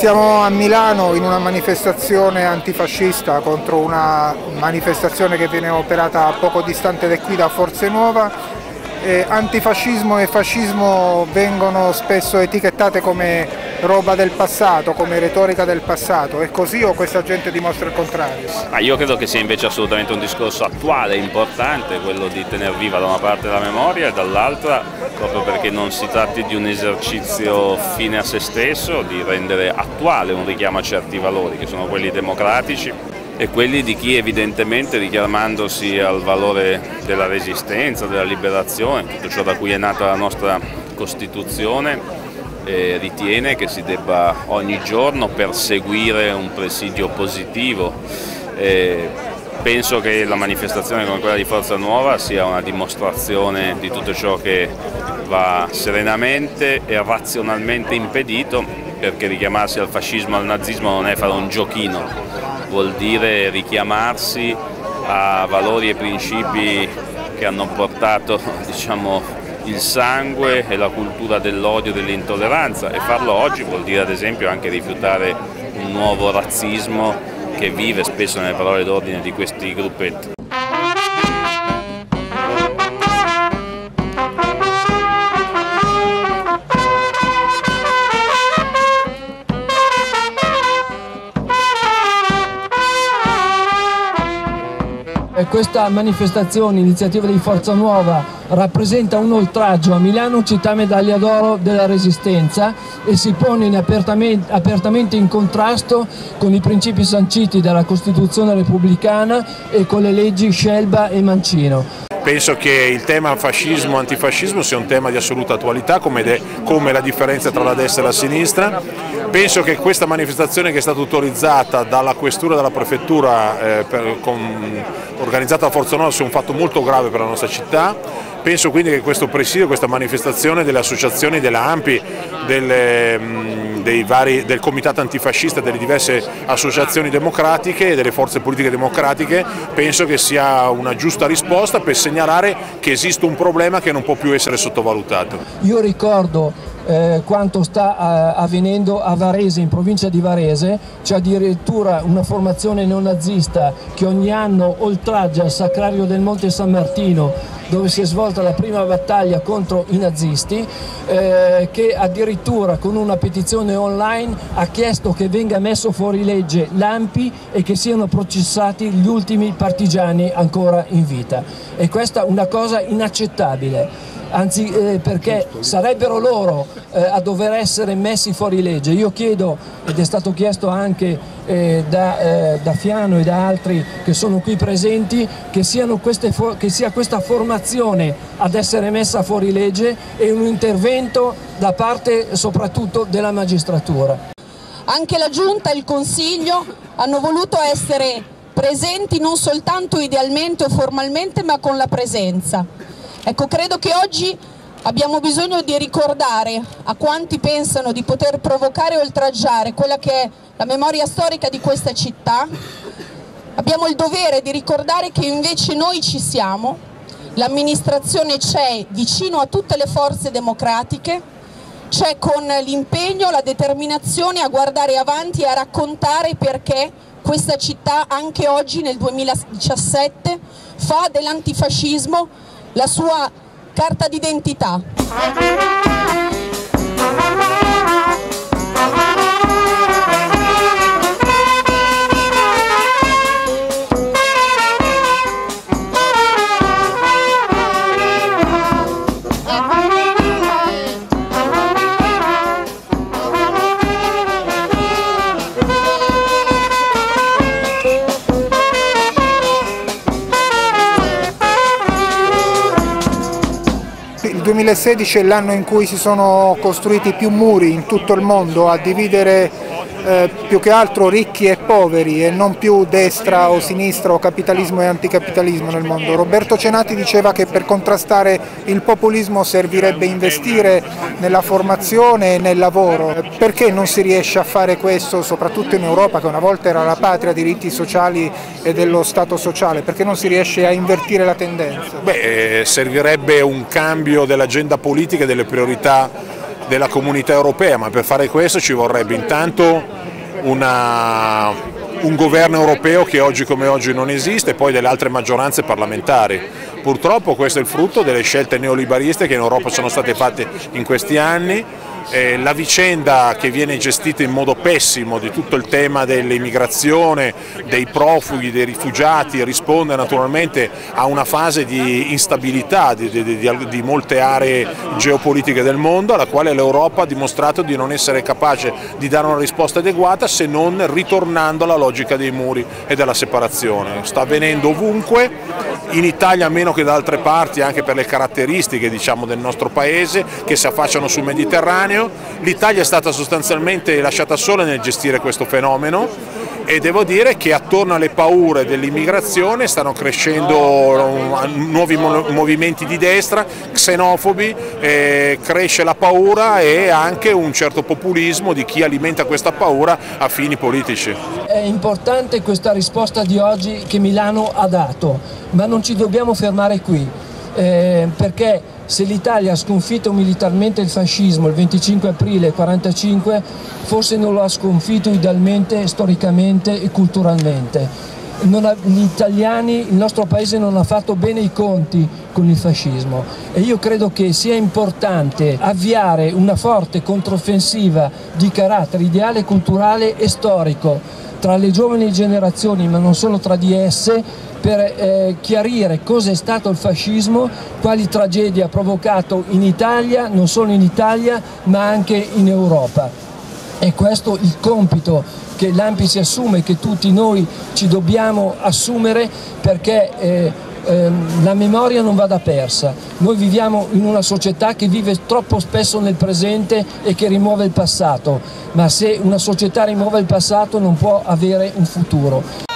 Siamo a Milano in una manifestazione antifascista contro una manifestazione che viene operata poco distante da qui da Forza Nuova. Antifascismo e fascismo vengono spesso etichettate come roba del passato, come retorica del passato. È così o questa gente dimostra il contrario? Io credo che sia invece assolutamente un discorso attuale, importante, quello di tener viva da una parte la memoria e dall'altra, proprio perché non si tratti di un esercizio fine a se stesso, di rendere attuale un richiamo a certi valori che sono quelli democratici e quelli di chi evidentemente, richiamandosi al valore della resistenza, della liberazione, tutto ciò da cui è nata la nostra Costituzione, ritiene che si debba ogni giorno perseguire un presidio positivo. Penso che la manifestazione come quella di Forza Nuova sia una dimostrazione di tutto ciò che va serenamente e razionalmente impedito, perché richiamarsi al fascismo e al nazismo non è fare un giochino, vuol dire richiamarsi a valori e principi che hanno portato, il sangue e la cultura dell'odio e dell'intolleranza, e farlo oggi vuol dire ad esempio anche rifiutare un nuovo razzismo che vive spesso nelle parole d'ordine di questi gruppetti. Questa manifestazione, iniziativa di Forza Nuova, rappresenta un oltraggio a Milano, città medaglia d'oro della Resistenza, e si pone apertamente in contrasto con i principi sanciti dalla Costituzione repubblicana e con le leggi Scelba e Mancino. Penso che il tema fascismo e antifascismo sia un tema di assoluta attualità, come la differenza tra la destra e la sinistra. Penso che questa manifestazione, che è stata autorizzata dalla questura e dalla prefettura, organizzata da Forza Nuova, sia un fatto molto grave per la nostra città. Penso quindi che questo presidio, questa manifestazione delle associazioni, della ANPI, del comitato antifascista, delle diverse associazioni democratiche e delle forze politiche democratiche, penso che sia una giusta risposta per segnalare che esiste un problema che non può più essere sottovalutato. Io ricordo quanto sta avvenendo a Varese, in provincia di Varese. C'è addirittura una formazione neonazista che ogni anno oltraggia il sacrario del Monte San Martino, dove si è svolta la prima battaglia contro i nazisti, che addirittura con una petizione online ha chiesto che venga messo fuori legge l'ANPI e che siano processati gli ultimi partigiani ancora in vita. E questa è una cosa inaccettabile. Anzi, perché sarebbero loro a dover essere messi fuori legge. Io chiedo, ed è stato chiesto anche da Fiano e da altri che sono qui presenti, che sia questa formazione ad essere messa fuori legge e un intervento da parte soprattutto della magistratura. Anche la Giunta e il Consiglio hanno voluto essere presenti non soltanto idealmente o formalmente, ma con la presenza. Ecco, credo che oggi abbiamo bisogno di ricordare a quanti pensano di poter provocare e oltraggiare quella che è la memoria storica di questa città. Abbiamo il dovere di ricordare che invece noi ci siamo, l'amministrazione c'è vicino a tutte le forze democratiche, c'è con l'impegno, la determinazione a guardare avanti e a raccontare perché questa città anche oggi nel 2017 fa dell'antifascismo la sua carta d'identità. Il 2016 è l'anno in cui si sono costruiti più muri in tutto il mondo a dividere più che altro ricchi e poveri e non più destra o sinistra o capitalismo e anticapitalismo nel mondo. Roberto Cenati diceva che per contrastare il populismo servirebbe investire nella formazione e nel lavoro. Perché non si riesce a fare questo, soprattutto in Europa, che una volta era la patria dei diritti sociali e dello Stato sociale? Perché non si riesce a invertire la tendenza? Servirebbe un cambio dell'agenda politica e delle priorità della comunità europea, ma per fare questo ci vorrebbe intanto un governo europeo che oggi come oggi non esiste e poi delle altre maggioranze parlamentari. Purtroppo questo è il frutto delle scelte neoliberiste che in Europa sono state fatte in questi anni. La vicenda che viene gestita in modo pessimo di tutto il tema dell'immigrazione, dei profughi, dei rifugiati risponde naturalmente a una fase di instabilità di molte aree geopolitiche del mondo, alla quale l'Europa ha dimostrato di non essere capace di dare una risposta adeguata se non ritornando alla logica dei muri e della separazione. Sta avvenendo ovunque, in Italia meno che da altre parti, anche per le caratteristiche del nostro paese che si affacciano sul Mediterraneo. L'Italia è stata sostanzialmente lasciata sola nel gestire questo fenomeno e devo dire che attorno alle paure dell'immigrazione stanno crescendo nuovi movimenti di destra, xenofobi, cresce la paura e anche un certo populismo di chi alimenta questa paura a fini politici. È importante questa risposta di oggi che Milano ha dato, ma non ci dobbiamo fermare qui, perché se l'Italia ha sconfitto militarmente il fascismo il 25 aprile 1945, forse non lo ha sconfitto idealmente, storicamente e culturalmente. Gli italiani, il nostro paese non ha fatto bene i conti con il fascismo e io credo che sia importante avviare una forte controffensiva di carattere ideale, culturale e storico tra le giovani generazioni, ma non solo tra di esse, per chiarire cosa è stato il fascismo, quali tragedie ha provocato in Italia, non solo in Italia, ma anche in Europa. È questo il compito che l'ANPI si assume, che tutti noi ci dobbiamo assumere, perché la memoria non vada persa. Noi viviamo in una società che vive troppo spesso nel presente e che rimuove il passato, ma se una società rimuove il passato non può avere un futuro.